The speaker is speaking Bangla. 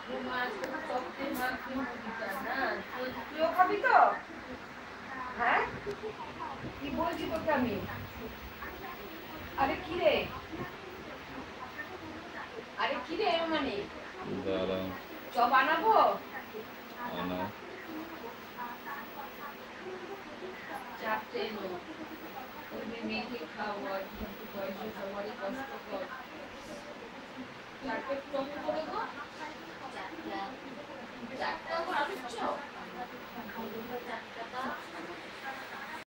তুইও খাবি তো? হ্যাঁ, কি বলছি তোকে আমি? আরে কি রে, আরে কি রে, মানে দাঁড়াও, চ বানাবো? আনাও। চারটে লোক, তুমি মেখে খাও আর কিন্তু বয়সে সবারই কষ্টকর। চারটে টক